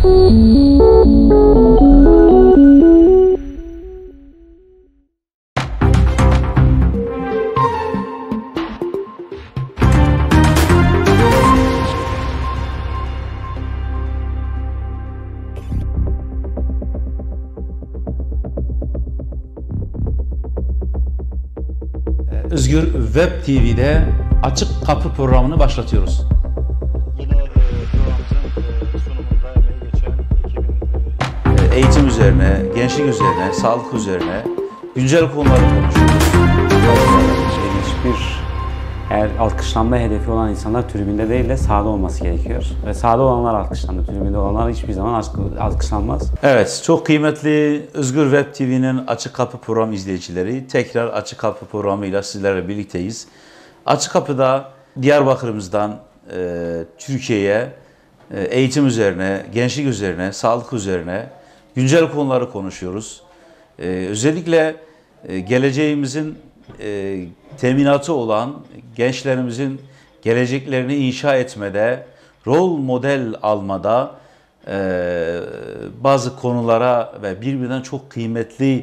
Özgür Web TV'de Açık Kapı programını başlatıyoruz. Yine programımızın sunumunda emeği geçen ekibin Eğitim üzerine, gençlik üzerine, sağlık üzerine güncel konuları konuşuyoruz. Eğer alkışlanma hedefi olan insanlar tribünde değil de sahada olması gerekiyor. Ve sahada olanlar alkışlanır, tribünde olanlar hiçbir zaman alkışlanmaz. Evet, çok kıymetli Özgür Web TV'nin Açık Kapı programı izleyicileri, tekrar Açık Kapı programıyla sizlerle birlikteyiz. Açık Kapı'da Diyarbakır'ımızdan Türkiye'ye eğitim üzerine, gençlik üzerine, sağlık üzerine güncel konuları konuşuyoruz. Özellikle geleceğimizin teminatı olan gençlerimizin geleceklerini inşa etmede, rol model almada bazı konulara ve birbirinden çok kıymetli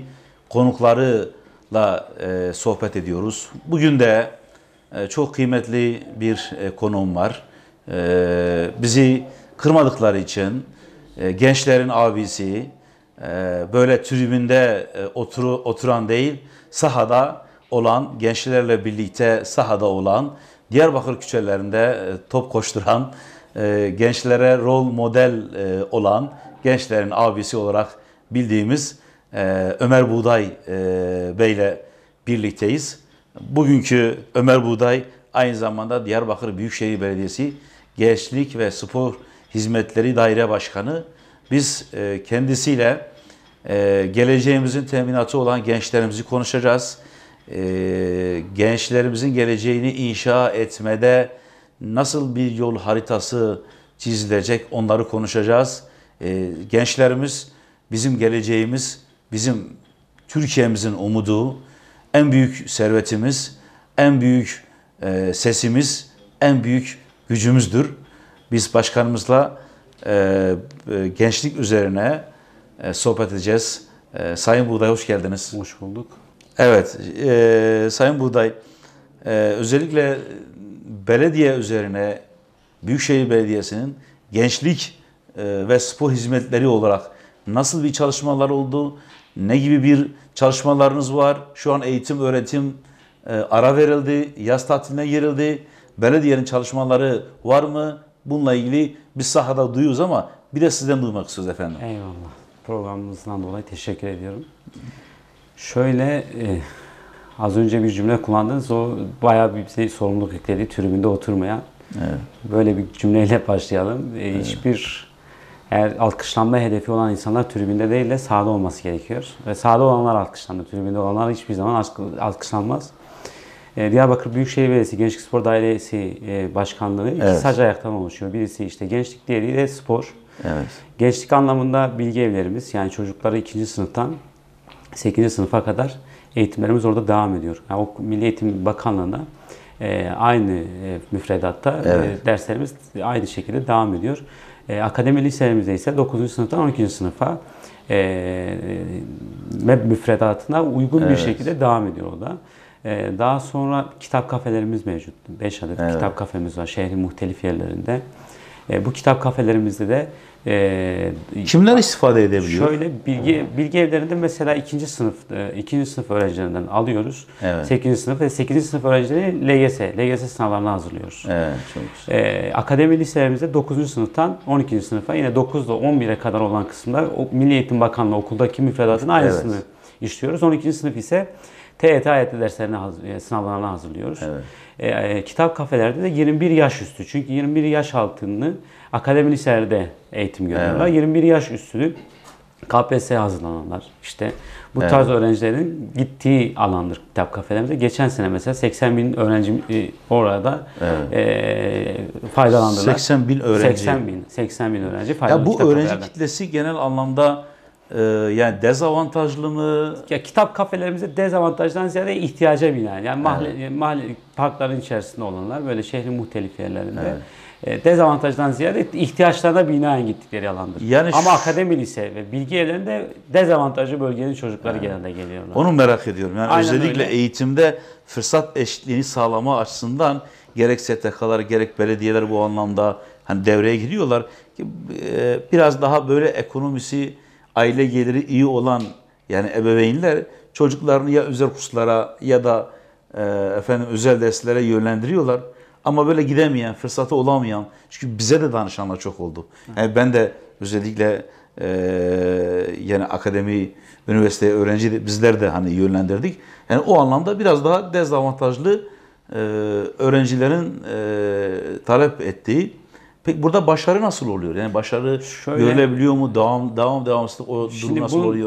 konuklarla sohbet ediyoruz. Bugün de çok kıymetli bir konuğum var. Bizi kırmadıkları için gençlerin abisi, böyle tribünde oturan değil, sahada olan, gençlerle birlikte sahada olan, Diyarbakır küçelerinde top koşturan, gençlere rol model olan, gençlerin abisi olarak bildiğimiz Ömer Buğday Bey'le birlikteyiz. Bugünkü Ömer Buğday aynı zamanda Diyarbakır Büyükşehir Belediyesi Gençlik ve Spor Hizmetleri Daire Başkanı. Biz kendisiyle geleceğimizin teminatı olan gençlerimizi konuşacağız. Gençlerimizin geleceğini inşa etmede nasıl bir yol haritası çizilecek onları konuşacağız. Gençlerimiz bizim geleceğimiz, bizim Türkiye'mizin umudu, en büyük servetimiz, en büyük sesimiz, en büyük gücümüzdür. Biz başkanımızla gençlik üzerine sohbet edeceğiz. Sayın Buğday hoş geldiniz. Hoş bulduk. Evet, Sayın Buğday, özellikle belediye üzerine Büyükşehir Belediyesi'nin gençlik ve spor hizmetleri olarak nasıl bir çalışmalar oldu? Ne gibi bir çalışmalarınız var? Şu an eğitim, öğretim ara verildi, yaz tatiline girildi. Belediyenin çalışmaları var mı? Bununla ilgili biz sahada duyuyoruz ama bir de sizden duymak istiyoruz efendim. Eyvallah. Programımızdan dolayı teşekkür ediyorum. Şöyle, az önce bir cümle kullandınız, o bayağı bir sorumluluk yükledi, tribünde oturmayan. Evet. Böyle bir cümleyle başlayalım. Eğer alkışlanma hedefi olan insanlar tribünde değil de sahada olması gerekiyor. Ve sahada olanlar alkışlanır, tribünde olanlar hiçbir zaman alkışlanmaz. Diyarbakır Büyükşehir Belediyesi Gençlik Spor Dairesi Başkanlığı iki sac ayaktan oluşuyor. Birisi işte gençlik, diğeri de spor. Evet. Gençlik anlamında bilgi evlerimiz, yani çocukları 2. sınıftan 8. sınıfa kadar eğitimlerimiz orada devam ediyor. Yani o Milli Eğitim Bakanlığı'nda aynı müfredatta derslerimiz aynı şekilde devam ediyor. Akademi liselerimizde ise 9. sınıftan 12. sınıfa müfredatına uygun bir şekilde devam ediyor o da. Daha sonra kitap kafelerimiz mevcut. 5 adet kitap kafemiz var şehrin muhtelif yerlerinde. Bu kitap kafelerimizde de kimler istifade edebiliyor? Şöyle bilgi evlerinde mesela 2. sınıf öğrencilerinden alıyoruz. Evet. 8. sınıf ve 8. sınıf öğrencileri LGS sınavlarına hazırlıyoruz. Evet, çok güzel. Akademi liselerimizde 9. sınıftan 12. sınıfa yine 9 ile 11'e kadar olan kısımda Milli Eğitim Bakanlığı okuldaki müfredatın aynısını işliyoruz. 12. sınıf ise TYT AYT derslerine sınavlarına hazırlıyoruz. Evet. Kitap kafelerde de 21 yaş üstü. Çünkü 21 yaş altını akademi liselerde eğitim görüyorlar. Evet. 21 yaş üstü KPSS'ye hazırlananlar. İşte bu tarz öğrencilerin gittiği alandır kitap kafelerimizde. Geçen sene mesela 80 bin öğrenci orada faydalandılar. 80 bin öğrenci. 80 bin öğrenci faydalandı. Ya bu öğrenci kitlesi genel anlamda yani dezavantajlı mı? Ya kitap kafelerimizde dezavantajdan ziyade ihtiyaca binen. Yani mahalle parkların içerisinde olanlar böyle şehrin muhtelif yerlerinde. dezavantajdan ziyade ihtiyaçlarına binaen gittikleri alandır. Yani ama akademi lise ve bilgi evlerinde dezavantajlı bölgenin çocukları genelde geliyorlar. Onu merak ediyorum. Yani Aynen özellikle öyle. Eğitimde fırsat eşitliğini sağlama açısından gerek STK'lar gerek belediyeler bu anlamda hani devreye giriyorlar ki biraz daha böyle ekonomisi, aile geliri iyi olan yani ebeveynler çocuklarını ya özel kurslara ya da özel derslere yönlendiriyorlar. Ama böyle gidemeyen, fırsatı olamayan, çünkü bize de danışanlar çok oldu. Yani ben de özellikle yani akademi, üniversite öğrenci bizler de hani yönlendirdik. Yani o anlamda biraz daha dezavantajlı öğrencilerin talep ettiği. Peki burada başarı nasıl oluyor? Yani başarı görülebiliyor mu? Devamsızlık o durum nasıl oluyor?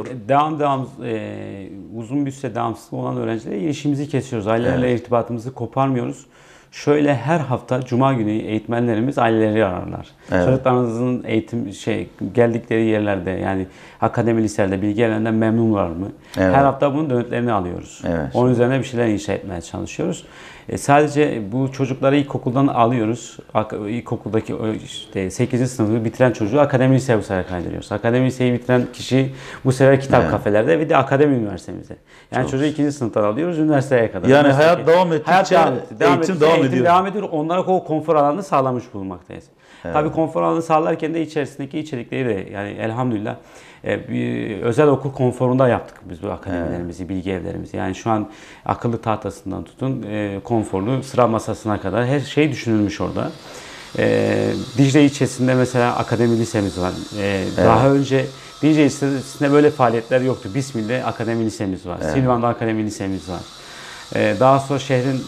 Uzun bir süre devamsızlık olan öğrencilere ilişkimizi kesiyoruz. Ailelerle irtibatımızı koparmıyoruz. Şöyle her hafta Cuma günü eğitmenlerimiz aileleri ararlar. Evet. Çocuklarınızın eğitim geldikleri yerlerde yani akademi liselerde bilgi evlerinden memnunlar mı? Evet. Her hafta bunun dönütlerini alıyoruz. Evet. Onun üzerine bir şeyler inşa etmeye çalışıyoruz. Sadece bu çocukları ilkokuldan alıyoruz. İlkokuldaki işte 8. sınıfı bitiren çocuğu akademi liseye bu sefer kaydırıyoruz. Akademi liseyi bitiren kişi bu sefer kitap kafelerde ve de akademi üniversitemizde. Yani çocuğu 2. sınıftan alıyoruz üniversiteye kadar. Yani hayat devam ettikçe eğitim devam ediyor. Devam ediyor. Onlara o konfor alanını sağlamış bulunmaktayız. Evet. Tabii konfor alanını sağlarken de içerisindeki içerikleri de yani elhamdülillah bir özel okul konforunda yaptık biz bu akademilerimizi, bilgi evlerimizi. Yani şu an akıllı tahtasından tutun konforlu sıra masasına kadar her şey düşünülmüş orada. Dicle ilçesinde mesela akademi lisemiz var. Daha önce Dicle ilçesinde böyle faaliyetler yoktu. Bismil'de akademi lisemiz var. Silvan'da akademi lisemiz var. Daha sonra şehrin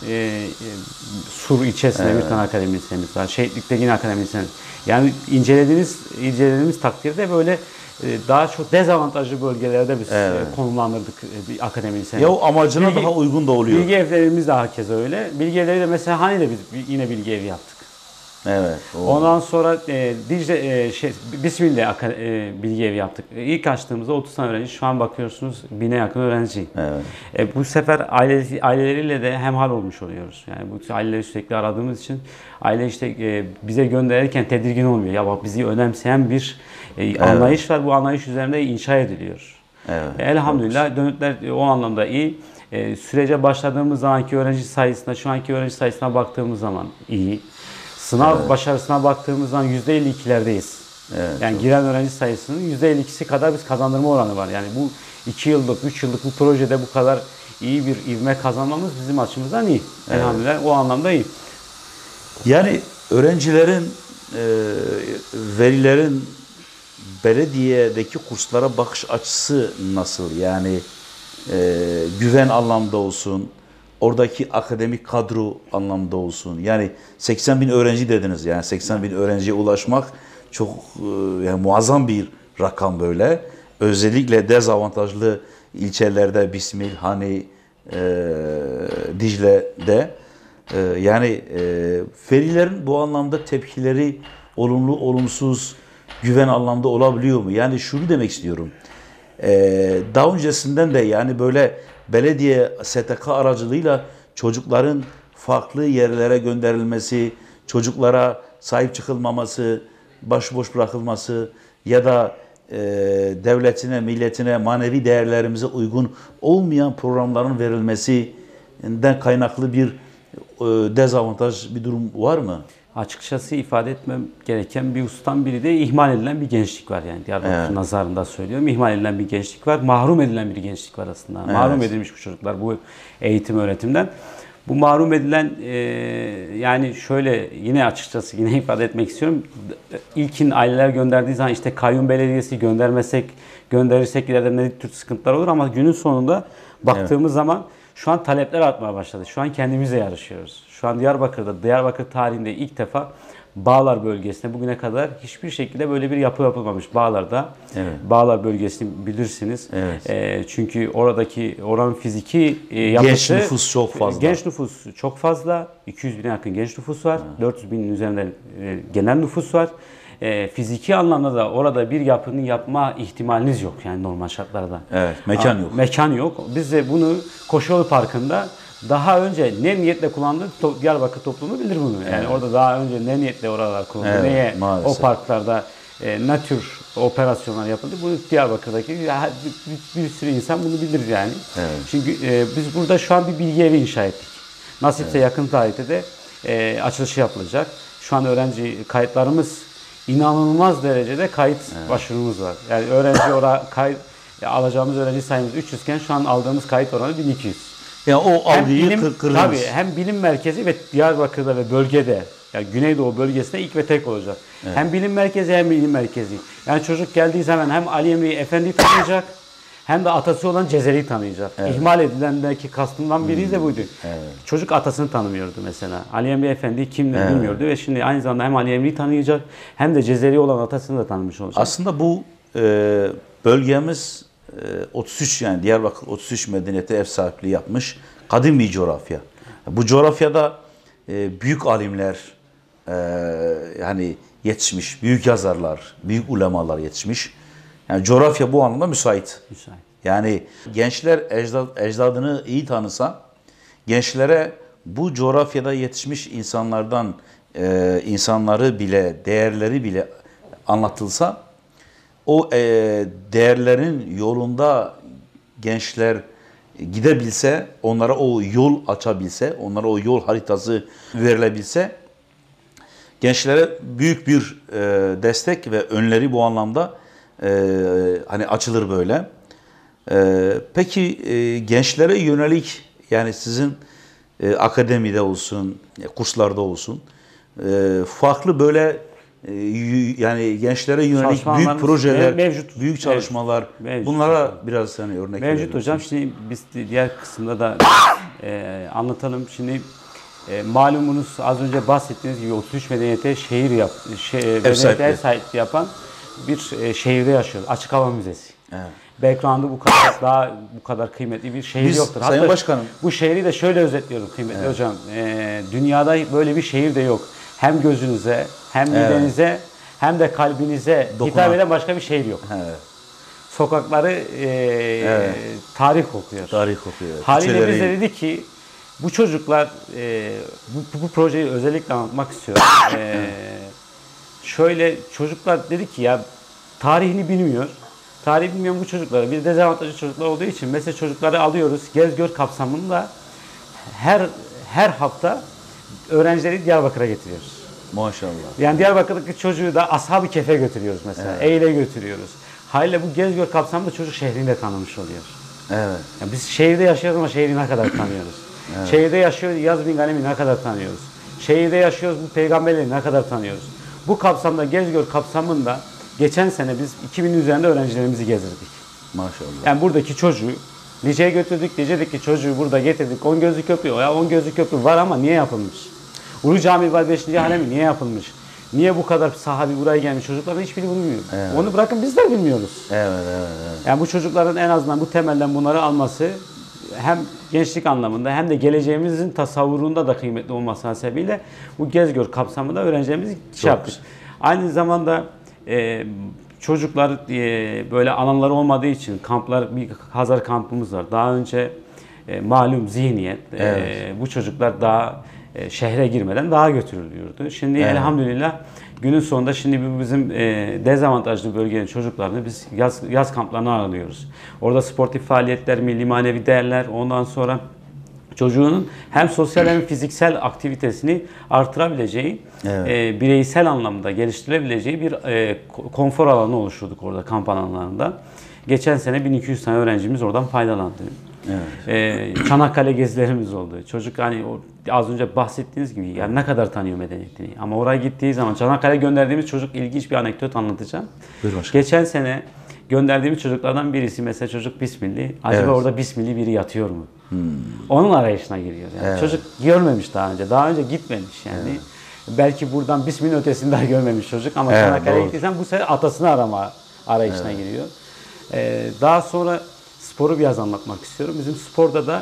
Sur ilçesinde bir tane akademi lisemiz var. Şehitlik'te yine akademi lisemiz. Yani incelediğimiz takdirde böyle daha çok dezavantajlı bölgelerde biz konumlandırdık bir akademi lisemizi. Ya o amacına daha uygun da oluyor. Bilgi evlerimiz de herkese öyle. Bilgi evleri de mesela hani de biz yine bilgi evi yaptık. Evet. Ondan sonra Bismillah bilgi evi yaptık. İlk açtığımızda 30 tane öğrenci, şu an bakıyorsunuz 1000'e yakın öğrenci. Evet. Bu sefer aileleriyle de hemhal olmuş oluyoruz. Yani bu aileleri sürekli aradığımız için aile işte bize gönderirken tedirgin olmuyor. Ya bak bizi önemseyen bir anlayış var. Bu anlayış üzerinde inşa ediliyor. Evet. Elhamdülillah dönütler o anlamda iyi. Sürece başladığımız zamanki öğrenci sayısına, şu anki öğrenci sayısına baktığımız zaman iyi. Sınav başarısına baktığımız zaman %52'lerdeyiz. Evet, yani giren öğrenci sayısının %52'si kadar biz kazandırma oranı var. Yani bu 2 yıllık, 3 yıllık bu projede bu kadar iyi bir ivme kazanmamız bizim açımızdan iyi. Evet. Elhamdülillah o anlamda iyi. Yani öğrencilerin, velilerin belediyedeki kurslara bakış açısı nasıl? Yani güven anlamda olsun, oradaki akademik kadro anlamda olsun. Yani 80.000 öğrenci dediniz. Yani 80.000 öğrenciye ulaşmak çok yani muazzam bir rakam böyle. Özellikle dezavantajlı ilçelerde Bismil, Hani, Dicle'de yani velilerin bu anlamda tepkileri olumlu, olumsuz, güven anlamda olabiliyor mu? Yani şunu demek istiyorum. Daha öncesinden de yani böyle belediye STK aracılığıyla çocukların farklı yerlere gönderilmesi, çocuklara sahip çıkılmaması, başıboş bırakılması ya da devletine, milletine, manevi değerlerimize uygun olmayan programların verilmesinden kaynaklı bir dezavantaj bir durum var mı? Açıkçası ifade etmem gereken bir husustan biri de ihmal edilen bir gençlik var yani Diyarbakır nazarında söylüyorum. İhmal edilen bir gençlik var, mahrum edilen bir gençlik var aslında. Evet. Mahrum edilmiş bu çocuklar bu eğitim öğretimden. Bu mahrum edilen yani şöyle yine açıkçası yine ifade etmek istiyorum. İlkin aileler gönderdiği zaman işte kayyum belediyesi gönderirsek ileride ne tür sıkıntılar olur ama günün sonunda baktığımız zaman şu an talepler artmaya başladı. Şu an kendimizle yarışıyoruz. Şu an Diyarbakır tarihinde ilk defa Bağlar bölgesinde bugüne kadar hiçbir şekilde böyle bir yapı yapılmamış. Bağlar'da, Bağlar bölgesini bilirsiniz. Evet. Çünkü oranın fiziki yapısı... Genç nüfus çok fazla. Genç nüfus çok fazla. 200 bine yakın genç nüfus var. 400 binin üzerinde genel nüfus var. Fiziki anlamda da orada bir yapının yapma ihtimaliniz yok yani normal şartlarda. Evet, mekan yok. Mekan yok. Biz de bunu Koşuyolu Parkı'nda daha önce ne niyetle kullandığı Diyarbakır toplumu bilir bunu. Yani orada daha önce ne niyetle oralar kullanıldı, Evet, neye maalesef. o parklarda ne tür operasyonlar yapıldı. Bu Diyarbakır'daki bir sürü insan bunu bilir yani. Evet. Çünkü biz burada şu an bir bilgi evi inşa ettik. Nasipse yakın tarihte de açılışı yapılacak. Şu an öğrenci kayıtlarımız inanılmaz derecede kayıt başvurumuz var. Yani öğrenci kayıt alacağımız öğrenci sayımız 300 iken şu an aldığımız kayıt oranı 1200. Yani o algıyı kırdınız. Tabii hem bilim merkezi ve Diyarbakır'da ve bölgede, yani Güneydoğu bölgesinde ilk ve tek olacak. Hem bilim merkezi hem bilim merkezi. Yani çocuk geldiği zaman hem Ali Emri Efendi'yi tanıyacak hem de atası olan Cezeri'yi tanıyacak. İhmal edilendeki kastımdan biri de buydu. Çocuk atasını tanımıyordu mesela. Ali Emri Efendi'yi kimdir bilmiyordu ve şimdi aynı zamanda hem Ali Emri'yi tanıyacak hem de Cezeri olan atasını da tanımış olacak. Aslında bu bölgemiz 33 yani Diyarbakır 33 medeniyete ev sahipliği yapmış kadim bir coğrafya. Bu coğrafyada büyük alimler yani yetişmiş, büyük yazarlar, büyük ulemalar yetişmiş. Yani coğrafya bu anlamda müsait. Yani gençler ecdadını iyi tanısa, gençlere bu coğrafyada yetişmiş insanlardan insanları bile, değerleri bile anlatılsa, o değerlerin yolunda gençler gidebilse, onlara o yol açabilse, onlara o yol haritası verilebilse, gençlere büyük bir destek ve önleri bu anlamda hani açılır böyle. Peki gençlere yönelik yani sizin akademide olsun, kurslarda olsun farklı böyle yani gençlere yönelik büyük projeler, mevcut. büyük çalışmalar. Mevcut. Bunlara biraz hani örnek verelim. Mevcut hocam. Şimdi biz diğer kısımda da anlatalım. Şimdi malumunuz az önce bahsettiğiniz gibi 33 medeniyete medeniyete ev sahipliği yapan bir şehirde yaşıyoruz. Açık Hava Müzesi. Evet. Background'u bu kadar kıymetli bir şehir Biz, yoktur. Sayın Hatta Başkanım, bu şehri de şöyle özetliyorum kıymetli hocam. Dünyada böyle bir şehir de yok. Hem gözünüze, hem midenize, hem de kalbinize hitap eden başka bir şehir yok. evet. Sokakları tarih kokuyor. Tarih kokuyor. Haliyle biz de dedik ki bu çocuklar bu projeyi özellikle anlatmak istiyorum. Şöyle çocuklar dedik ki ya tarihini bilmiyor. Tarih bilmeyen bu çocuklara bir dezavantajlı çocuklar olduğu için mesela çocukları alıyoruz. Gez gör kapsamında her hafta öğrencileri Diyarbakır'a getiriyoruz. Maşallah. Yani Diyarbakır'daki çocuğu da Ashab-ı Kehf'e götürüyoruz mesela. Eyl'e götürüyoruz. Haliyle bu gez gör kapsamında çocuk şehrini de tanımış oluyor. Evet. Yani biz şehirde yaşıyoruz ama şehri ne kadar tanıyoruz? Şehirde yaşıyoruz, Yaz bin Ghanem'i ne kadar tanıyoruz? Şehirde yaşıyoruz, bu peygamberleri ne kadar tanıyoruz? Bu kapsamda gez gör kapsamında geçen sene biz 2000'in üzerinde öğrencilerimizi gezdirdik. Maşallah. Yani buradaki çocuğu Lice'ye götürdük. Lice'deki çocuğu burada getirdik. 10 gözlü köprü. Ya 10 gözlü köprü var ama niye yapılmış? Ulu Cami var 5. Halemi niye yapılmış? Niye bu kadar sahabi buraya gelmiş? Çocukların hiçbiri bunu bilmiyor. Evet. Onu bırakın biz de bilmiyoruz. Evet. Yani bu çocukların en azından bu temelden bunları alması hem gençlik anlamında hem de geleceğimizin tasavvurunda da kıymetli olması hasebiyle bu gez gör kapsamında öğrencilerimizi yaptık. Aynı zamanda çocuklar böyle alanları olmadığı için kamplar, bir Hazar kampımız var. Daha önce malum zihniyet bu çocuklar daha şehre girmeden daha götürülüyordu. Şimdi elhamdülillah günün sonunda şimdi bizim dezavantajlı bölgenin çocuklarını biz yaz kamplarına ağırlıyoruz. Orada sportif faaliyetler, milli manevi değerler, ondan sonra çocuğunun hem sosyal hem fiziksel aktivitesini artırabileceği, bireysel anlamda geliştirebileceği bir konfor alanı oluşturduk orada kamp alanlarında. Geçen sene 1200 tane öğrencimiz oradan faydalandı. Evet. Çanakkale gezilerimiz oldu. Çocuk hani az önce bahsettiğiniz gibi yani ne kadar tanıyor medeniyetini. Ama oraya gittiği zaman Çanakkale gönderdiğimiz çocuk ilginç bir anekdot anlatacağım. Geçen sene gönderdiğimiz çocuklardan birisi mesela çocuk Bismilli. Acaba orada Bismilli biri yatıyor mu? Onun arayışına giriyor. Yani çocuk görmemiş daha önce. Daha önce gitmemiş yani. Belki buradan Bismil'in ötesini daha görmemiş çocuk ama Çanakkale'ye gittiysen bu sefer atasını arayışına giriyor. Daha sonra sporu biraz anlatmak istiyorum. Bizim sporda da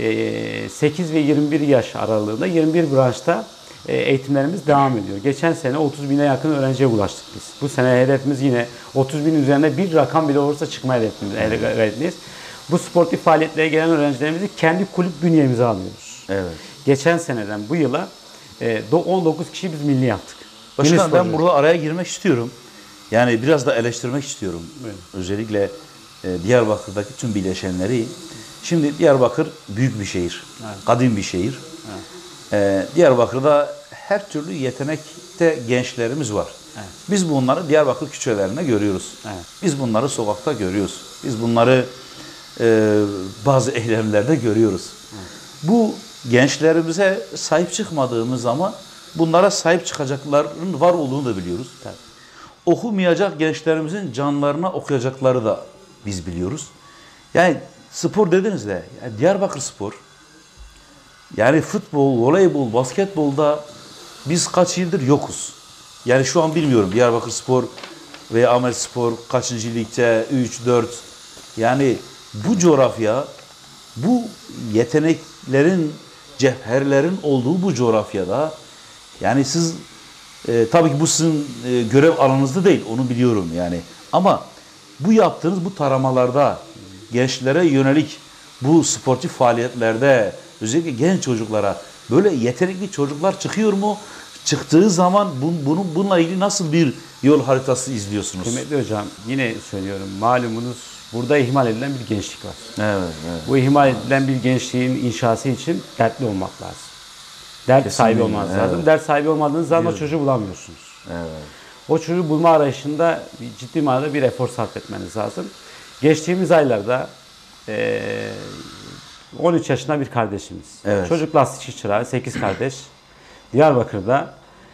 8 ve 21 yaş aralığında 21 branşta eğitimlerimiz devam ediyor. Geçen sene 30 bine yakın öğrenciye ulaştık biz. Bu sene hedefimiz yine 30 bin üzerinde bir rakam bile olursa çıkma hedefliyiz. Bu sportif faaliyetlere gelen öğrencilerimizi kendi kulüp bünyemize alıyoruz. Evet. Geçen seneden bu yıla 19 kişi biz milli yaptık. Başkan, ben burada araya girmek istiyorum. Yani biraz da eleştirmek istiyorum. Evet. Özellikle Diyarbakır'daki tüm bileşenleri. Şimdi Diyarbakır büyük bir şehir. Evet. Kadim bir şehir. Diyarbakır'da her türlü yetenekte gençlerimiz var. Evet. Biz bunları Diyarbakır küçelerinde görüyoruz. Evet. Biz bunları sokakta görüyoruz. Biz bunları bazı eylemlerde görüyoruz. Evet. Bu gençlerimize sahip çıkmadığımız zaman bunlara sahip çıkacakların var olduğunu da biliyoruz. Tabii. Okumayacak gençlerimizin canlarına okuyacakları da biz biliyoruz. Yani spor dediniz de, yani Diyarbakır Spor, yani futbol, voleybol, basketbolda biz kaç yıldır yokuz. Yani şu an bilmiyorum Diyarbakır Spor veya Ahmet Spor kaçıncı ligde, 3, 4. Yani bu coğrafya, bu yeteneklerin, cevherlerin olduğu bu coğrafyada, yani siz tabii ki bu sizin görev alanınızda değil, onu biliyorum yani. Ama bu yaptığınız bu taramalarda, gençlere yönelik bu sportif faaliyetlerde, özellikle genç çocuklara böyle yetenekli çocuklar çıkıyor mu? Çıktığı zaman bununla ilgili nasıl bir yol haritası izliyorsunuz? Kıymetli hocam, yine söylüyorum, malumunuz burada ihmal edilen bir gençlik var. Evet, evet. Bu ihmal edilen bir gençliğin inşası için dertli olmak lazım. Dert Kesinlikle, sahibi olmanız lazım. evet. Dert sahibi olmadığınız zaman o çocuğu bulamıyorsunuz. Evet. O çocuğu bulma arayışında ciddi manada bir efor sarf etmeniz lazım. Geçtiğimiz aylarda 13 yaşında bir kardeşimiz. Evet. Çocuk lastikçi çırağı, 8 kardeş. Diyarbakır'da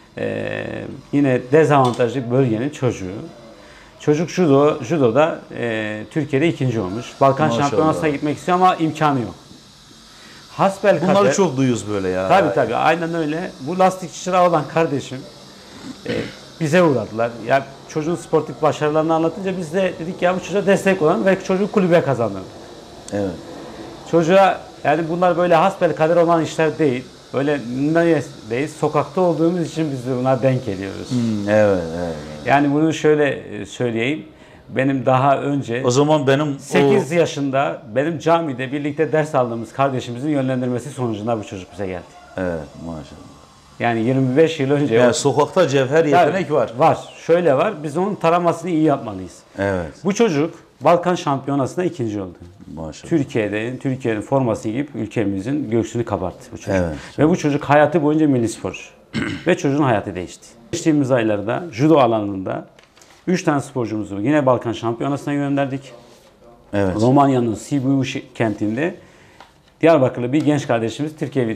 yine dezavantajlı bir bölgenin çocuğu. Çocuk judoda Türkiye'de ikinci olmuş. Balkan Maşallah. Şampiyonası'na gitmek istiyor ama imkanı yok. Hasbelkader. Bunları çok duyuyoruz böyle ya. Tabii aynen öyle. Bu lastikçi çırağı olan kardeşim bize uğradılar. Ya çocuğun sportif başarılarını anlatınca biz de dedik ya bu çocuğa destek olan ve çocuğu kulübe kazandırdık. Evet. Çocuğa yani bunlar böyle hasbelkader olan işler değil. Böyle değil. Sokakta olduğumuz için biz de buna denk geliyoruz. Evet, evet. Yani bunu şöyle söyleyeyim. Benim daha önce O zaman benim 8 yaşında benim camide birlikte ders aldığımız kardeşimizin yönlendirmesi sonucunda bu çocuk bize geldi. Evet, maşallah. Yani 25 yıl önce Yani sokakta cevher yetenek var. Var. Şöyle var. Biz onun taramasını iyi yapmalıyız. Evet. Bu çocuk Balkan Şampiyonası'nda ikinci oldu. Maşallah. Türkiye'nin forması giyip ülkemizin göğsünü kabarttı bu çocuk. Evet. Ve bu çocuk hayatı boyunca milli sporcu. Ve çocuğun hayatı değişti. Geçtiğimiz aylarda judo alanında 3 tane sporcumuzu yine Balkan Şampiyonası'na gönderdik. Evet. Romanya'nın Sibiu kentinde Diyarbakırlı bir genç kardeşimiz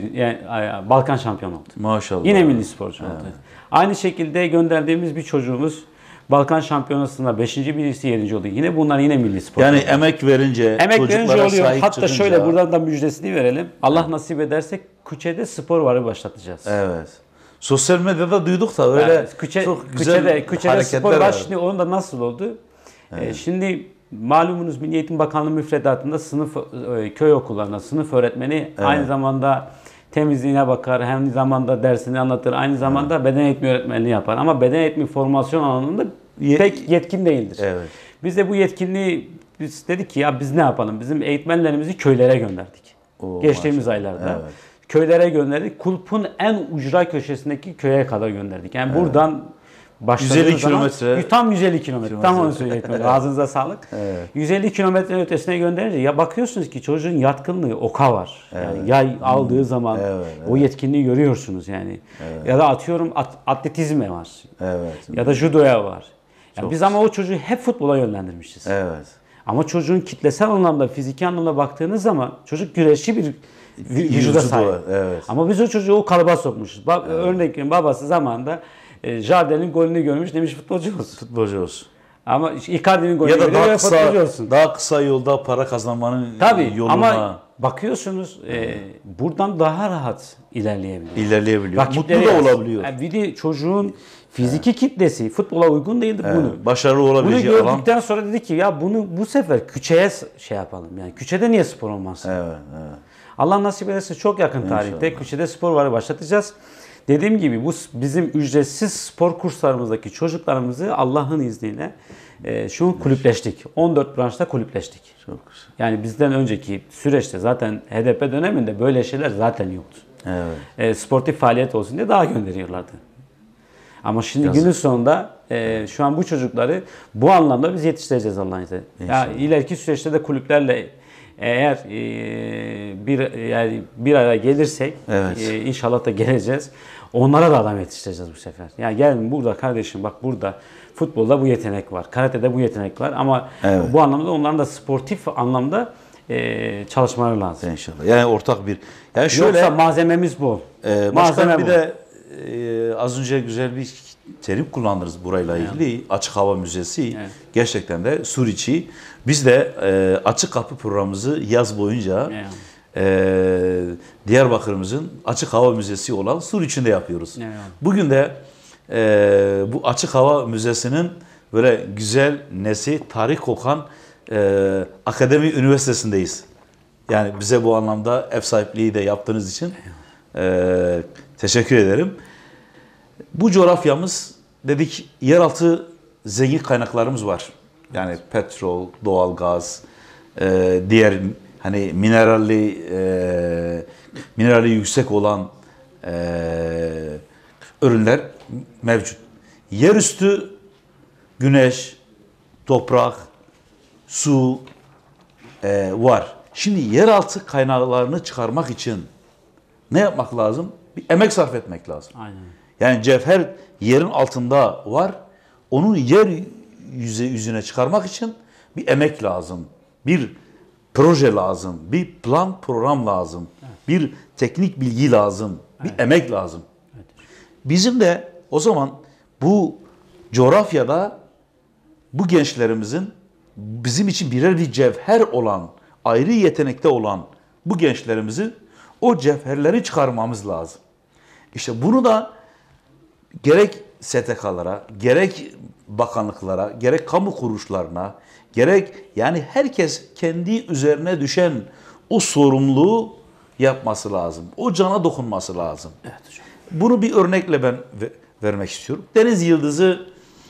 Balkan şampiyonu oldu. Maşallah. Yine milli sporcu oldu. Aynı şekilde gönderdiğimiz bir çocuğumuz Balkan Şampiyonası'nda 5. birisi 7. oldu. Yine bunlar yine milli sporcu. Yani emek verince, Verince oluyor. sahip Hatta çıkınca. şöyle buradan da müjdesini verelim. Allah nasip ederse Küçe'de spor varı başlatacağız. Evet. Sosyal medyada duyduk da öyle Yani çok güzel Küçe'de hareketler spor var. var. Şimdi onun da nasıl oldu? Şimdi malumunuz Milli Eğitim Bakanlığı müfredatında köy okullarına sınıf öğretmeni aynı zamanda temizliğine bakar, hem zamanda dersini anlatır, aynı zamanda beden eğitimi öğretmenliği yapar. Ama beden eğitimi formasyon alanında pek yetkin değildir. Evet. Biz de bu yetkinliği biz dedik ki ya biz ne yapalım? Bizim eğitmenlerimizi köylere gönderdik. Geçtiğimiz aylarda. Evet. Köylere gönderdik. Kulp'un en ucra köşesindeki köye kadar gönderdik. Yani buradan başladığımız 150 zaman kilometre. Tam 150 kilometre. Tam onu söyleyecektim. Ağzınıza sağlık. Evet. 150 kilometre ötesine gönderince ya bakıyorsunuz ki çocuğun yatkınlığı oka var. Yani yay aldığı zaman o yetkinliği görüyorsunuz yani. Ya da atıyorum atletizme var. Evet. Ya da judoya var. Yani biz ama o çocuğu hep futbola yönlendirmişiz. Evet. Ama çocuğun kitlesel anlamda, fiziki anlamda baktığınız zaman çocuk güreşçi bir vücuda sahip. Evet. Ama biz o çocuğu o kalıba sokmuşuz. Örnek veriyorum, babası zamanında Jardel'in golünü görmüş, demiş futbolcu olsun. Futbolcu olsun. Ama Icardi'nin golünü Ya da görüyor ve futbolcu olsun. daha kısa yolda para kazanmanın Tabii yoluna ama bakıyorsunuz buradan daha rahat ilerleyebiliyor. ilerleyebiliyor. Rakipleri Mutlu da az. olabiliyor. Yani bir de çocuğun fiziki kitlesi futbola uygun değildir bunu. Başarılı Bunu olabileceği alan. gördükten sonra dedik ki ya bunu bu sefer küçeye şey yapalım. Yani küçede niye spor olmasın? Evet, evet. Allah nasip ederse çok yakın tarihte küçede spor varı başlatacağız. Dediğim gibi bu bizim ücretsiz spor kurslarımızdaki çocuklarımızı Allah'ın izniyle Şu an kulüpleştik. 14 branşta kulüpleştik. Çok güzel. Yani bizden önceki süreçte zaten HDP döneminde böyle şeyler zaten yoktu. Evet. Sportif faaliyet olsun diye daha gönderiyorlardı. Ama şimdi Yazık. günün sonunda şu an bu çocukları bu anlamda biz yetiştireceğiz Allah'ın izniyle. Ya ileriki süreçte de kulüplerle eğer bir araya gelirsek inşallah da geleceğiz. Onlara da adam yetiştireceğiz bu sefer. Yani gelin burada kardeşim bak burada futbolda bu yetenek var. Karatede bu yetenek var ama bu anlamda onların da sportif anlamda çalışmaları lazım. İnşallah. Yani ortak bir. Yani şöyle. Yoksa malzememiz bol. Başkan Malzeme bir bol. de az önce güzel bir terim kullandınız burayla ilgili. Açık hava müzesi. Evet. Gerçekten de Suriçi. Biz de açık kapı programımızı yaz boyunca Diyarbakır'ımızın açık hava müzesi olan Suriçi'nde yapıyoruz. Evet. Bugün de bu açık hava müzesinin böyle güzel, nesi, tarih kokan Akademi Üniversitesi'ndeyiz. Yani bize bu anlamda ev sahipliği de yaptığınız için teşekkür ederim. Bu coğrafyamız dedik yeraltı zengin kaynaklarımız var. Yani petrol, doğalgaz, diğer hani minerali yüksek olan ürünler mevcut. Yerüstü güneş, toprak, su var. Şimdi yeraltı kaynaklarını çıkarmak için ne yapmak lazım? Bir emek sarf etmek lazım. Aynen. Yani cevher yerin altında var. Onun yüzüne çıkarmak için bir emek lazım. Bir proje lazım. Bir plan program lazım. Evet. Bir teknik bilgi lazım. Bir emek lazım. Evet. Bizim de o zaman bu coğrafyada bu gençlerimizin bizim için birer bir cevher olan, ayrı yetenekte olan bu gençlerimizi o cevherleri çıkarmamız lazım. İşte bunu da gerek STK'lara, gerek bakanlıklara, gerek kamu kuruluşlarına, gerek yani herkes kendi üzerine düşen o sorumluluğu yapması lazım. O cana dokunması lazım. Evet hocam. Bunu bir örnekle ben vermek istiyorum. Deniz Yıldızı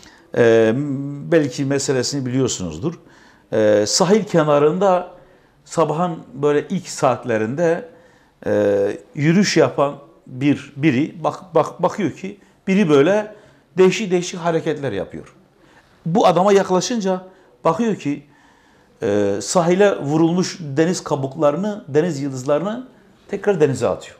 belki meselesini biliyorsunuzdur. Sahil kenarında sabahın böyle ilk saatlerinde yürüyüş yapan biri bakıyor ki biri böyle değişik hareketler yapıyor. Bu adama yaklaşınca bakıyor ki sahile vurulmuş deniz kabuklarını, deniz yıldızlarını tekrar denize atıyor.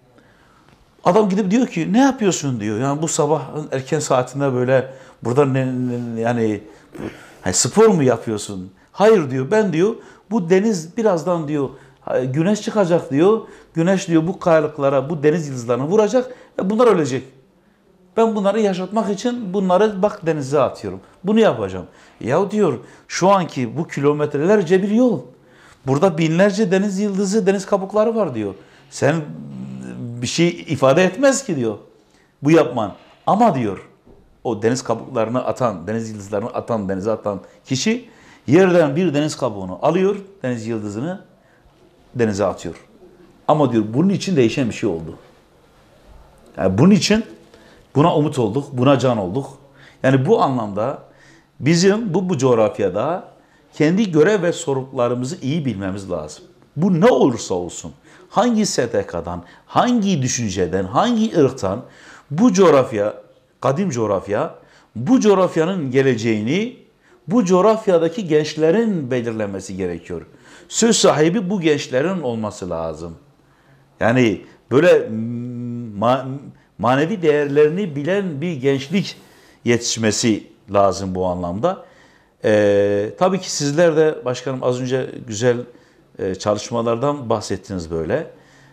Adam gidip diyor ki ne yapıyorsun diyor. Yani bu sabah erken saatinde böyle burada yani spor mu yapıyorsun? Hayır diyor. Ben diyor bu deniz birazdan diyor güneş çıkacak diyor. Güneş diyor bu kayalıklara, bu deniz yıldızlarına vuracak ve bunlar ölecek. Ben bunları yaşatmak için bunları bak denize atıyorum. Bunu yapacağım. Ya diyor şu anki bu kilometrelerce bir yol. Burada binlerce deniz yıldızı, deniz kabukları var diyor. Sen bir şey ifade etmez ki diyor bu yapman. Ama diyor o deniz kabuklarını atan, deniz yıldızlarını atan, denize atan kişi yerden bir deniz kabuğunu alıyor, deniz yıldızını denize atıyor. Ama diyor bunun için değişen bir şey oldu. Yani bunun için buna umut olduk, buna can olduk. Yani bu anlamda bizim bu coğrafyada kendi görev ve sorumluluklarımızı iyi bilmemiz lazım. Bu ne olursa olsun, hangi STK'dan, hangi düşünceden, hangi ırktan bu coğrafya, kadim coğrafya, bu coğrafyanın geleceğini bu coğrafyadaki gençlerin belirlemesi gerekiyor. Söz sahibi bu gençlerin olması lazım. Yani böyle manevi değerlerini bilen bir gençlik yetişmesi lazım bu anlamda. Tabii ki sizler de başkanım az önce güzel çalışmalardan bahsettiniz böyle.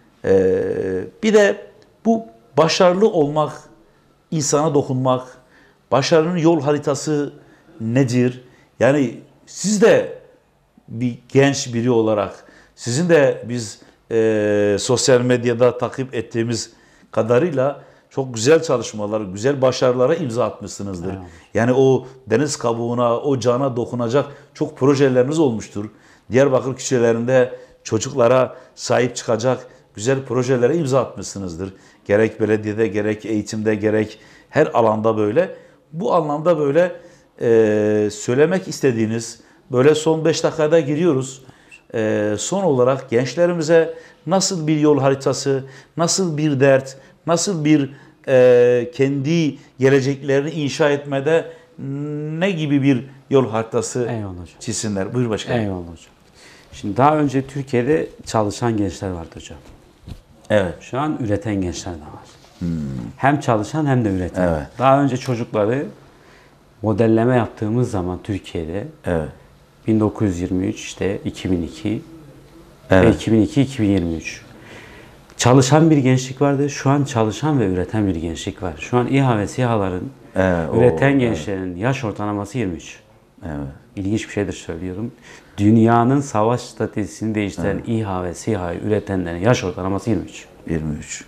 Bir de bu başarılı olmak, insana dokunmak, başarının yol haritası nedir? Yani siz de bir genç biri olarak, sizin de biz sosyal medyada takip ettiğimiz kadarıyla çok güzel çalışmalar, güzel başarılara imza atmışsınızdır. Evet. Yani o deniz kabuğuna, o cana dokunacak çok projeleriniz olmuştur. Diyarbakır köşelerinde çocuklara sahip çıkacak güzel projelere imza atmışsınızdır. Gerek belediyede, gerek eğitimde, gerek her alanda böyle. Bu anlamda böyle söylemek istediğiniz, böyle son 5 dakikada giriyoruz. Son olarak gençlerimize nasıl bir yol haritası, nasıl bir dert, nasıl bir kendi geleceklerini inşa etmede ne gibi bir yol haritası Eyvallah hocam. çizsinler? Buyur başkanım. Eyvallah hocam. Şimdi daha önce Türkiye'de çalışan gençler vardı hocam. Evet. Şu an üreten gençler de var. Hem çalışan hem de üreten. Evet. Daha önce çocukları modelleme yaptığımız zaman Türkiye'de Evet. 1923 işte 2002 ve Evet. 2002-2023 çalışan bir gençlik vardı. Şu an çalışan ve üreten bir gençlik var. Şu an İHA ve SİHA'ların üreten gençlerin yaş ortalaması 23. Evet. İlginç bir şeydir söylüyorum. Dünyanın savaş stratejisini değiştiren İHA ve SİHA'yı üretenlerin yaş ortalaması 23. 23.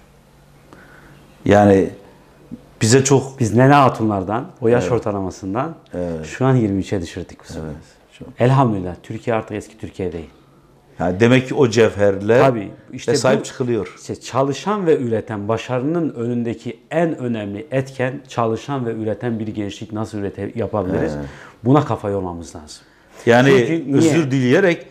Yani bize çok Biz Nene Hatunlardan, o yaş ortalamasından şu an 23'e düşürdük bu sefer. çok. Elhamdülillah Türkiye artık eski Türkiye değil. Yani demek ki o cevherler Tabii işte sahip bu- çıkılıyor. İşte çalışan ve üreten, başarının önündeki en önemli etken çalışan ve üreten bir gençlik nasıl yapabiliriz? Buna kafa yormamız lazım. Yani Çünkü niye? özür dileyerek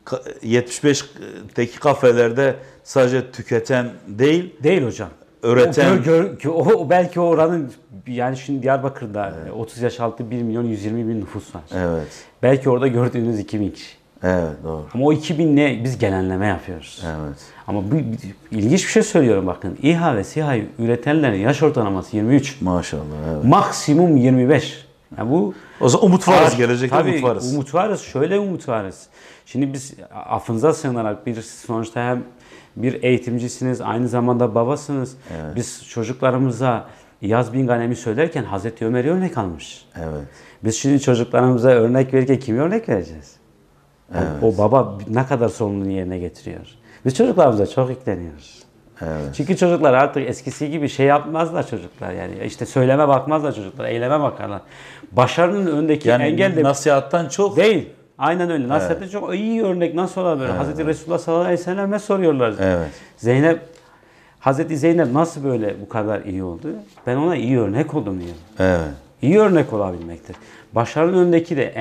75'teki kafelerde sadece tüketen değil, Değil hocam. Üreten- O belki oranın yani şimdi Diyarbakır'da 30 yaş altı 1 milyon 120 bin nüfus var. evet. Belki orada gördüğünüz 2000 kişi. Evet, doğru. Ama o 2000 ne? Biz genelleme yapıyoruz. Evet. Ama bu ilginç bir şey söylüyorum bakın. İHA ve SİHA'yı üretenlerin yaş ortalaması 23. Maşallah, evet. Maksimum 25. Yani bu O zaman umut varız, gelecekte tabii, umut varız. Umut varız. Şöyle umut varız. Şimdi biz affınıza sığınarak sonuçta hem bir eğitimcisiniz, aynı zamanda babasınız. Biz çocuklarımıza Yaz bin Ganem'i söylerken Hazreti Ömer'i örnek almış. Evet. Biz şimdi çocuklarımıza örnek verirken kimi örnek vereceğiz? Yani o baba ne kadar sorumluluğunu yerine getiriyor. Biz çocuklarımıza çok yükleniyoruz. Evet. Çünkü çocuklar artık eskisi gibi şey yapmazlar çocuklar yani işte söyleme bakmazlar çocuklar, eyleme bakarlar. Başarının önündeki Yani engel de nasihattan çok değil. Aynen öyle. Nasihatte çok iyi örnek nasıl olabilir? Hazreti Resulullah sallallahu aleyhi ve sellem'e soruyorlar. Evet. Hazreti Zeynep nasıl böyle bu kadar iyi oldu? Ben ona iyi örnek oldum diyor. Evet. İyi örnek olabilmektir. Başarının önündeki de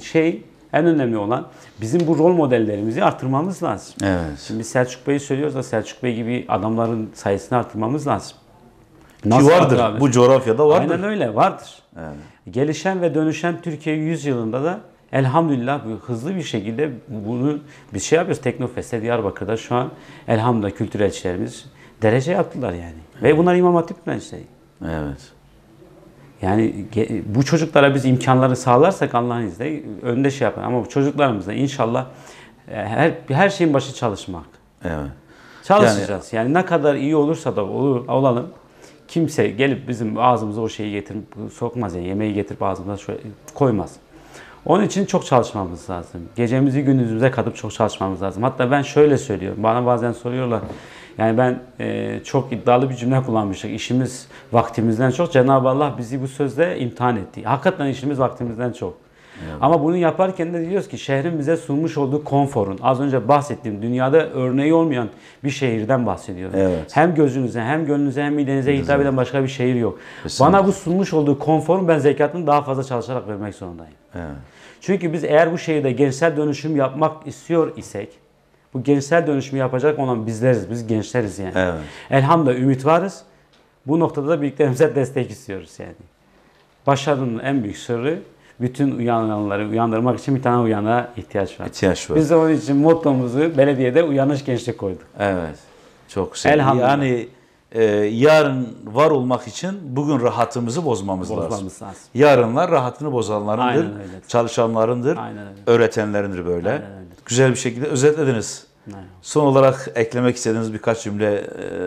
en önemli olan bizim bu rol modellerimizi artırmamız lazım. Evet. Şimdi Selçuk Bey'i söylüyoruz da Selçuk Bey gibi adamların sayısını artırmamız lazım. Ki vardır. artırabiliriz? Bu coğrafyada vardır. Aynen öyle vardır. Gelişen ve dönüşen Türkiye 100 yılında da elhamdülillah hızlı bir şekilde bunu biz şey yapıyoruz. Teknofest'te Diyarbakır'da şu an elhamdülillah kültür elçilerimiz derece yaptılar yani. Ve bunlar İmam Hatip öğrencileri. Evet. Yani bu çocuklara biz imkanları sağlarsak Allah'ın izniyle önde şey yapar. Ama bu çocuklarımızda inşallah her şeyin başı çalışmak. Evet. Çalışacağız. Yani ne kadar iyi olursa da olalım. Kimse gelip bizim ağzımıza o şeyi getirip sokmaz. Yani yemeği getirip ağzımıza şöyle koymaz. Onun için çok çalışmamız lazım. Gecemizi gündüzümüze katıp çok çalışmamız lazım. Hatta ben şöyle söylüyorum. Bana bazen soruyorlar. Yani ben çok iddialı bir cümle kullanmışım. İşimiz vaktimizden çok. Cenab-ı Allah bizi bu sözle imtihan etti. Hakikaten işimiz vaktimizden çok. Evet. Ama bunu yaparken de diyoruz ki şehrin bize sunmuş olduğu konforun, az önce bahsettiğim dünyada örneği olmayan bir şehirden bahsediyorum. Evet. Hem gözünüze hem gönlünüze hem midenize hitap eden başka bir şehir yok. Kesinlikle. Bana bu sunmuş olduğu konforun ben zekatını daha fazla çalışarak vermek zorundayım. Evet. Çünkü biz eğer bu şehirde gençsel dönüşüm yapmak istiyor isek, bu gençsel dönüşümü yapacak olan bizleriz. Biz gençleriz yani. Evet. Elhamdülillah ümit varız. Bu noktada da büyüklerimize destek istiyoruz yani. Başarının en büyük sırrı bütün uyananları uyandırmak için bir tane uyanığa ihtiyaç var. İhtiyaç var. Biz de onun için mottomuzu belediyede uyanış gençlik koyduk. Evet. Çok güzel. Elhamdülillah. Yani yarın var olmak için bugün rahatımızı bozmamız lazım. Bozmamız lazım. Yarınlar rahatını bozanlarındır, Aynen öyle. çalışanlarındır, Aynen öyle. öğretenlerindir böyle. Aynen öyle. Güzel bir şekilde özetlediniz. Aynen. Son olarak eklemek istediğiniz birkaç cümle,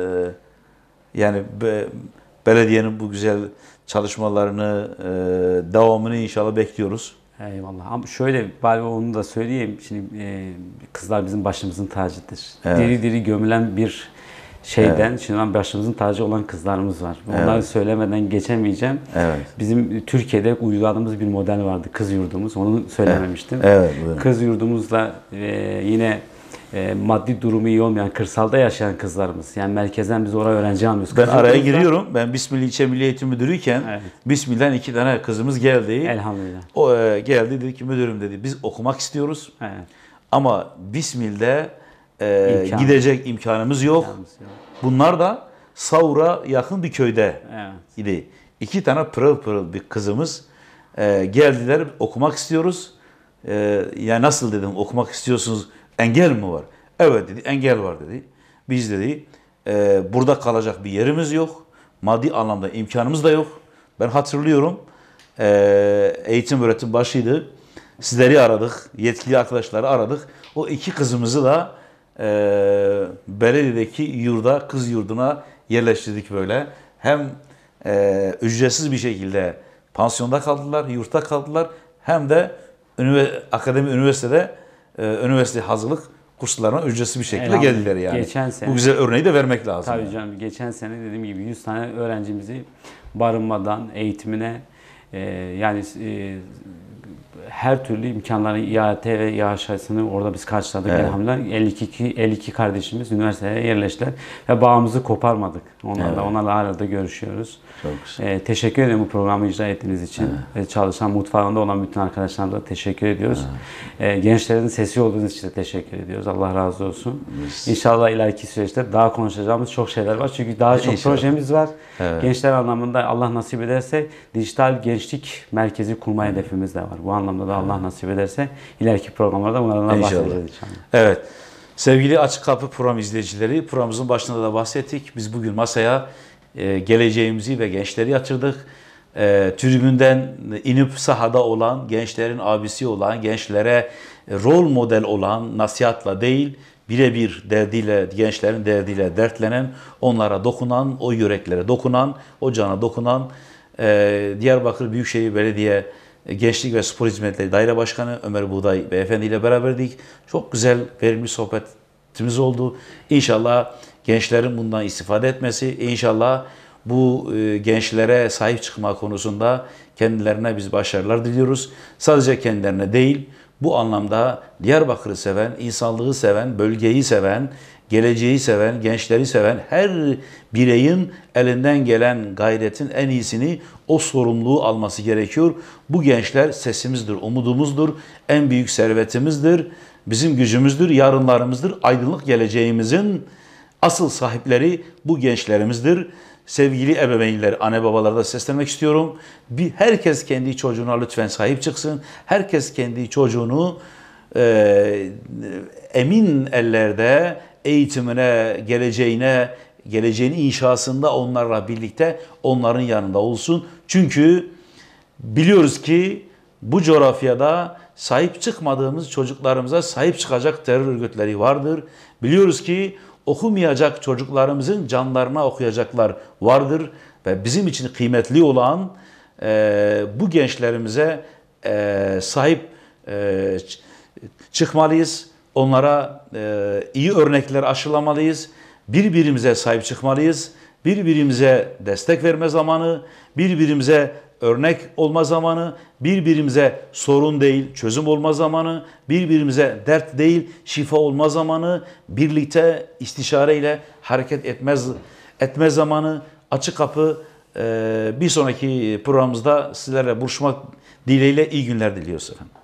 yani belediyenin bu güzel çalışmalarını, devamını inşallah bekliyoruz. Eyvallah. Ama şöyle bari onu da söyleyeyim. Şimdi kızlar bizim başımızın tacıdır. Evet. Diri diri gömülen bir şeyden şimdi başımızın tacı olan kızlarımız var. Onları söylemeden geçemeyeceğim. Evet. Bizim Türkiye'de uyguladığımız bir model vardı. Kız yurdumuz. Onu söylememiştim. Evet, buyurun. Kız yurdumuzla yine maddi durumu iyi olmayan, kırsalda yaşayan kızlarımız. Yani merkezden biz oraya öğrenci almıyoruz. Ben araya Kızımızda- giriyorum. Ben Bismillah İlçe Milli Eğitim Müdürüyken Evet. Bismillah'ın 2 tane kızımız geldi. Elhamdülillah. O geldi dedi ki müdürüm dedi biz okumak istiyoruz Evet. ama Bismillah'de İmkan. gidecek imkanımız yok. Yalnız yok. Bunlar da Savur'a yakın bir köyde Evet. idi. 2 tane pırıl pırıl bir kızımız geldiler okumak istiyoruz. Ya nasıl dedim okumak istiyorsunuz engel mi var? Evet dedi engel var dedi. Biz dedi burada kalacak bir yerimiz yok. Maddi anlamda imkanımız da yok. Ben hatırlıyorum eğitim öğretim başıydı. Sizleri aradık, yetkili arkadaşları aradık. O 2 kızımızı da belediyedeki yurda, kız yurduna yerleştirdik böyle. Hem ücretsiz bir şekilde pansiyonda kaldılar, yurtta kaldılar. Hem de akademi üniversitede üniversite hazırlık kurslarına ücretsiz bir şekilde Elhamdülillah. geldiler yani. Geçen sene- Bu güzel örneği de vermek lazım. Tabii yani. canım. Geçen sene dediğim gibi 100 tane öğrencimizi barınmadan eğitimine yani her türlü imkanların İAT ve İAŞ'ını orada biz karşıladık Evet. elhamdülillah. 52 kardeşimiz üniversiteye yerleştiler ve bağımızı koparmadık. Onlarla hala da görüşüyoruz. Çok güzel. Teşekkür ederim bu programı icra ettiğiniz için. Çalışan mutfağında olan bütün arkadaşlarımıza teşekkür ediyoruz. Gençlerin sesi olduğunuz için de teşekkür ediyoruz. Allah razı olsun. İnşallah ileriki süreçte daha konuşacağımız çok şeyler var. Çünkü daha çok İnşallah. projemiz var. Evet. Gençler anlamında Allah nasip ederse dijital gençlik merkezi kurma hedefimiz de var. Bu anlamda da Allah nasip ederse ileriki programlarda bunlardan da İnşallah. bahsedeceğiz inşallah. Evet. Sevgili Açık Kapı program izleyicileri, programımızın başında da bahsettik. Biz bugün masaya geleceğimizi ve gençleri yatırdık. Tribünden inip sahada olan, gençlerin abisi olan, gençlere rol model olan, nasihatla değil, birebir derdiyle, gençlerin derdiyle dertlenen, onlara dokunan, o yüreklere dokunan, o cana dokunan Diyarbakır Büyükşehir Belediye Gençlik ve Spor Hizmetleri Daire Başkanı Ömer Buğday Beyefendi ile beraberdik. Çok güzel, verimli sohbetimiz oldu. İnşallah gençlerin bundan istifade etmesi, inşallah bu gençlere sahip çıkma konusunda kendilerine biz başarılar diliyoruz. Sadece kendilerine değil, bu anlamda Diyarbakır'ı seven, insanlığı seven, bölgeyi seven, geleceği seven, gençleri seven her bireyin elinden gelen gayretin en iyisini, o sorumluluğu alması gerekiyor. Bu gençler sesimizdir, umudumuzdur, en büyük servetimizdir, bizim gücümüzdür, yarınlarımızdır, aydınlık geleceğimizin asıl sahipleri bu gençlerimizdir. Sevgili ebeveynler, anne babalara da seslenmek istiyorum. Herkes kendi çocuğuna lütfen sahip çıksın. Herkes kendi çocuğunu emin ellerde eğitimine, geleceğin inşasında onlarla birlikte onların yanında olsun. Çünkü biliyoruz ki bu coğrafyada sahip çıkmadığımız çocuklarımıza sahip çıkacak terör örgütleri vardır. Biliyoruz ki okumayacak çocuklarımızın canlarına okuyacaklar vardır. Ve bizim için kıymetli olan bu gençlerimize sahip çıkmalıyız. Onlara iyi örnekler aşılamalıyız. Birbirimize sahip çıkmalıyız. Birbirimize destek verme zamanı, birbirimize örnek olma zamanı, birbirimize sorun değil çözüm olma zamanı, birbirimize dert değil şifa olma zamanı, birlikte istişareyle hareket etme zamanı. Açık Kapı bir sonraki programımızda sizlerle buluşmak dileğiyle iyi günler diliyoruz efendim.